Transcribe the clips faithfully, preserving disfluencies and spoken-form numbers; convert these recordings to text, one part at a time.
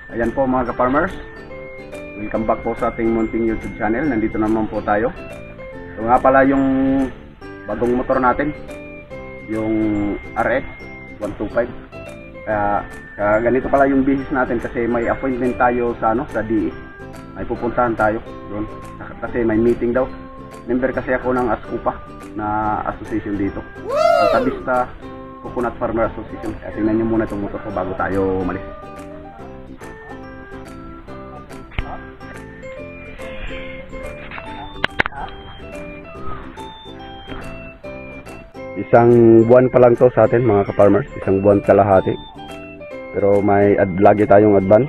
Ayan po mga ka-farmers, welcome back po sa ating munting YouTube channel. Nandito naman po tayo. Ito nga pala yung bagong motor natin, yung R X one twenty-five. Kaya, kaya ganito pala yung business natin kasi may appointment tayo sa ano sa D E. May pupuntahan tayo doon kasi may meeting daw. Member kasi ako ng ASCUPA na association dito, Altabista Coconut Farmer Association. Kaya tingnan nyo muna itong motor ko bago tayo umalis. Isang buwan pa lang to sa atin mga ka-farmers, isang buwan kalahati. Pero may ad lagi tayong advance.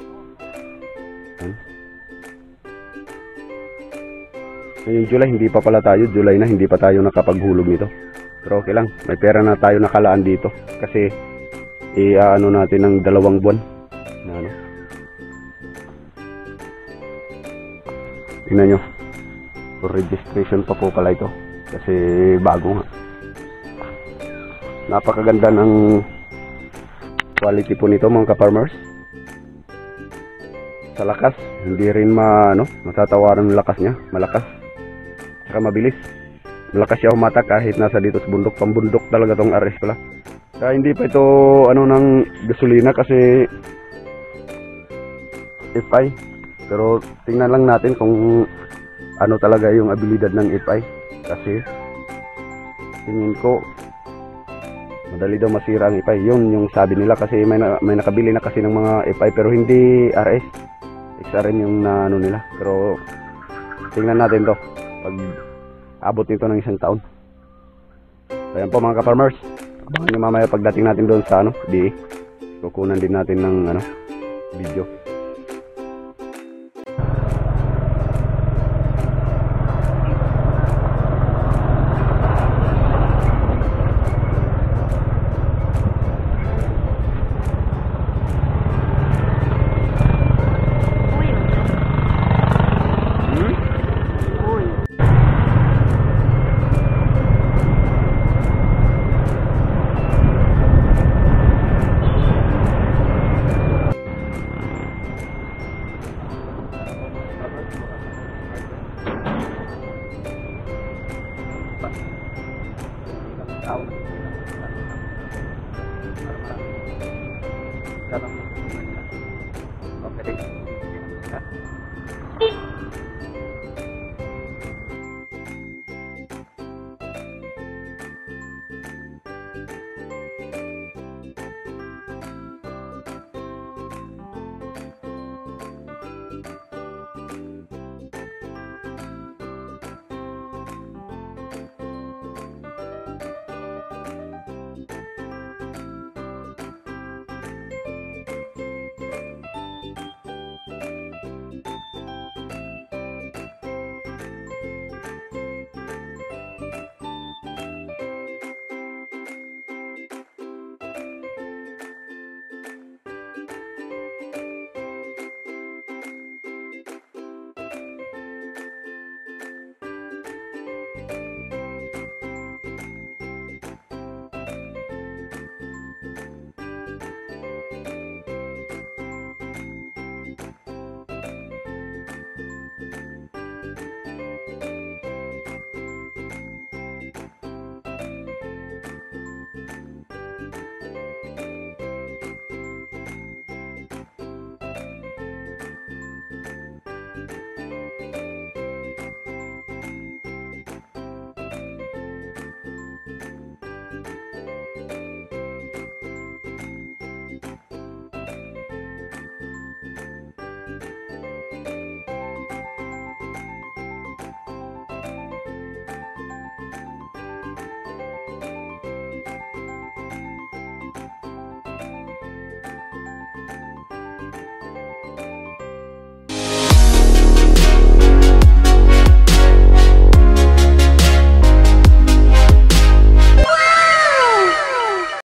Ngayong July, hindi pa pala tayo, July na hindi pa tayo nakapaghulog nito. Pero okay lang, may pera na tayo nakalaan dito kasi i-ano natin ng dalawang buwan. Ano? Tingnan nyo, for registration pa po pala ito kasi bago nga. Napakaganda ng quality po nito mga ka-farmers. Sa lakas, hindi rin ma, ano, matatawaran ng lakas niya, malakas. Saka mabilis. Malakas siya humatak kahit nasa dito sa bundok. Pambundok talaga tong R S pala. Kaya hindi pa ito ano ng gasolina kasi F I. Pero tingnan lang natin kung ano talaga yung abilidad ng F I. Kasi tingin ko madali daw masira ang F I. Yun yung sabi nila kasi may, na, may nakabili na kasi ng mga F I pero hindi R S. X R M yung na, ano nila. Pero tingnan natin to pag abot nito ng isang taon. So yan po mga ka-farmers, abangan nyo mamaya pagdating natin doon sa ano, D E. Kukunan din natin ng ano, video.